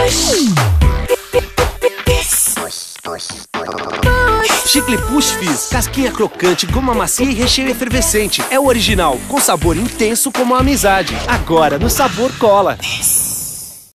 Chicle Push Fizz, casquinha crocante, goma macia e recheio efervescente. É o original, com sabor intenso como a amizade. Agora no sabor cola.